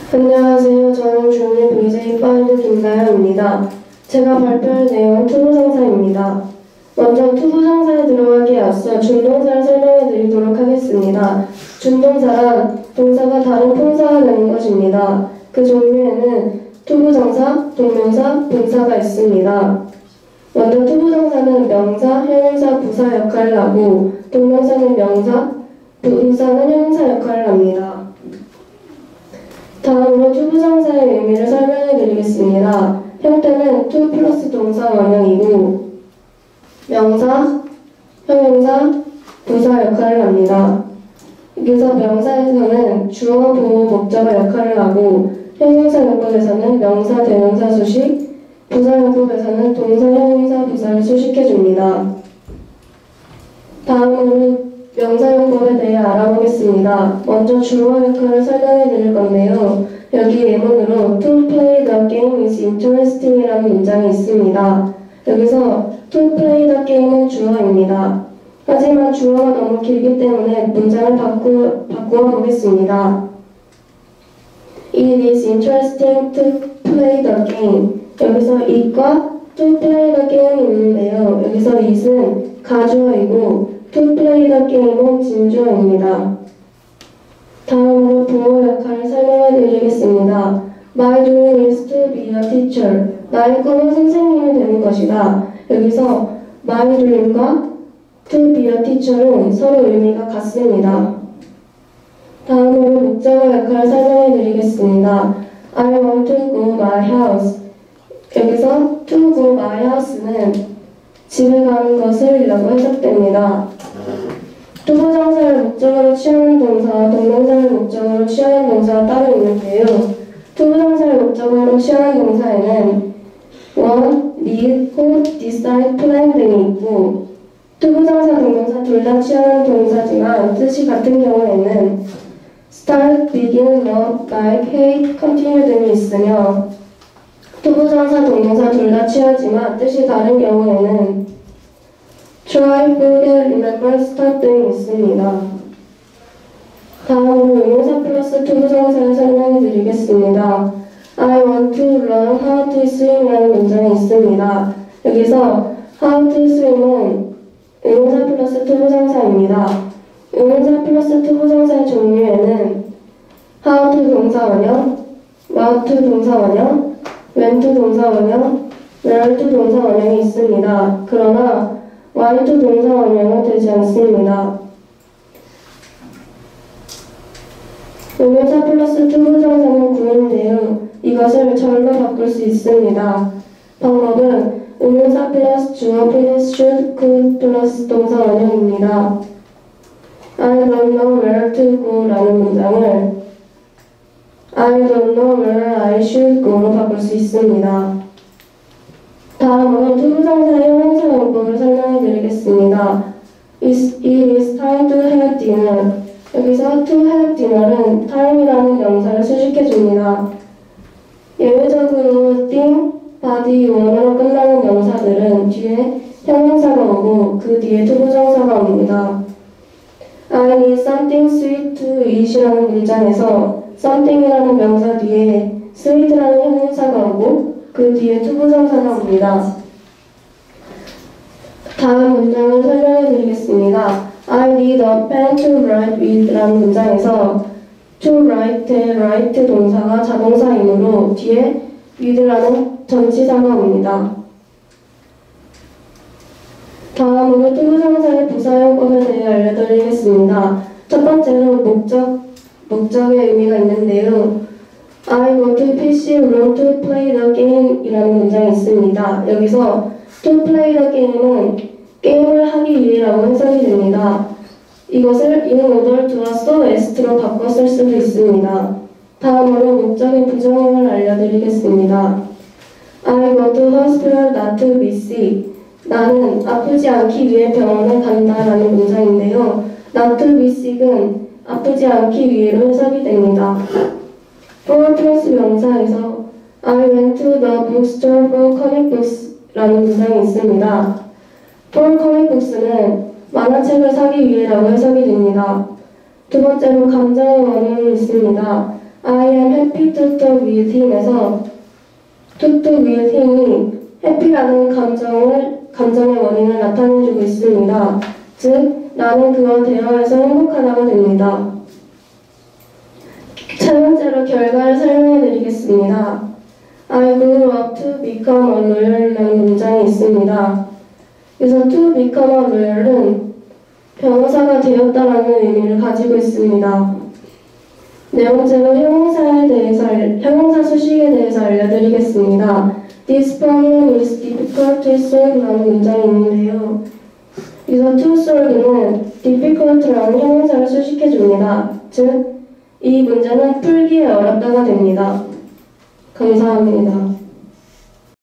안녕하세요. 저는 중1 VJ5 김가연입니다. 제가 발표할 내용은 투부정사입니다. 먼저 투부정사에 들어가기에 앞서 준동사를 설명해 드리도록 하겠습니다. 준동사란 동사가 다른 품사가 되는 것입니다. 그 종류에는 투부정사, 동명사, 분사가 있습니다. 먼저 투부정사는 명사, 형용사, 부사 역할을 하고 동명사는 명사, 분사는 형용사 역할을 합니다. 다음으로 투부정사의 의미를 설명해 드리겠습니다. 형태는 투 플러스 동사 원형이고 명사, 형용사, 부사 역할을 합니다. 여기서 명사에서는 주어, 보호, 목적어 역할을 하고 형용사 용법에서는 명사, 대명사 수식, 부사 용법에서는 동사, 형용사, 부사를 수식해 줍니다. 다음으로 명사 용법에 대해 알아보겠습니다. 먼저 주어 역할을 설명해 드릴 건데요. 여기 예문으로 To play the game is interesting 이라는 문장이 있습니다. 여기서 To play the game은 주어입니다. 하지만 주어가 너무 길기 때문에 문장을 바꾸어 보겠습니다. It is interesting to play the game. 여기서 it과 to play the game이 있는데요. 여기서 it은 가주어이고 to play the game은 진주어입니다. 다음으로 부호 역할을 설명해 드리겠습니다. My dream is to be a teacher. 나의 꿈은 선생님이 되는 것이다. 여기서 my dream과 to be a teacher은 서로 의미가 같습니다. 다음으로 목적어 역할을 설명해 드리겠습니다. I want to go my house. 여기서 to go my house는 집에 가는 것을 이라고 해석됩니다. 투부정사를 목적어로 취하는 동사와 동명사를 목적어로 취하는 동사가 따로 있는데요. 투부정사를 목적어로 취하는 동사에는 want, need, hope, decide, plan 등이 있고 투부정사, 동명사 둘 다 취하는 동사지만 뜻이 같은 경우에는 start, begin, love, like, hate, continue 등이 있으며 투부정사, 동명사 둘 다 취하지만 뜻이 다른 경우에는 try, forget, remember, start 등이 있습니다. 다음으로 의문사 플러스 투부정사를 설명해 드리겠습니다. I want to learn how to swim 이라는 문장이 있습니다. 여기서 how to swim은 의문사 플러스 투부정사입니다. 의문사 플러스 투부정사의 종류에는 how to 동사 원형, what to 동사 원형, when to 동사 원형, where to 동사 원형이 있습니다. 그러나 why to 동사 원형은 되지 않습니다. 의문사 플러스 투부정사는 구인데요. 이것을 절로 바꿀 수 있습니다. 방법은 의문사 플러스 주어 플러스 should, could 플러스 동사 원형입니다. I don't know where to go 라는 문장을 I don't know where I should go로 바꿀 수 있습니다. 다음으로 투부정사의 형용사 용법을 설명해 드리겠습니다. It is time to have dinner. 여기서 to have dinner은 time이라는 명사를 수식해 줍니다. 예외적으로 thing, body, 원어로 끝나는 명사들은 뒤에 형용사가 오고 그 뒤에 투부정사가 옵니다. I need something sweet to eat이라는 문장에서 something이라는 명사 뒤에 sweet라는 형용사가 오고 그 뒤에 투부정사가 옵니다. 다음 문장을 설명해 드리겠습니다. I need a pen to write with 라는 문장에서 to write의 write 동사가 자동사이므로 뒤에 with라는 전치사가 옵니다. 다음으로 투부정사의 부사용법에 대해 알려드리겠습니다. 첫 번째로 목적의 의미가 있는데요. I go to PC room to play the game 이라는 문장이 있습니다. 여기서 to play the game은 게임을 하기 위해라고 해석이 됩니다. 이것을 in order to와 est로 바꿔 쓸 수도 있습니다. 다음으로 목적의 부정형을 알려드리겠습니다. I go to hospital not to be sick. 나는 아프지 않기 위해 병원에 간다라는 문장인데요. not to be sick은 아프지 않기 위해로 해석이 됩니다. for 플러스 명사에서 I went to the bookstore for comic books 라는 문장이 있습니다. for comic books는 만화책을 사기 위해라고 해석이 됩니다. 두 번째로 감정의 원인이 있습니다. I am happy to talk with him에서 to talk with 힘이 happy라는 감정의 원인을 나타내주고 있습니다. 즉, 나는 그와 대화해서 행복하다가 됩니다. 세 번째로 결과를 설명해 드리겠습니다. I grew up to become a lawyer라는 문장이 있습니다. 그래서 to become a lawyer는 변호사가 되었다라는 의미를 가지고 있습니다. 네 번째로 형용사 수식에 대해서 알려드리겠습니다. This problem is difficult to solve라는 문장이 있는데요. 여기서 to solve는 difficult라는 형용사를 수식해 줍니다. 즉, 이 문제는 풀기에 어렵다가 됩니다. 감사합니다.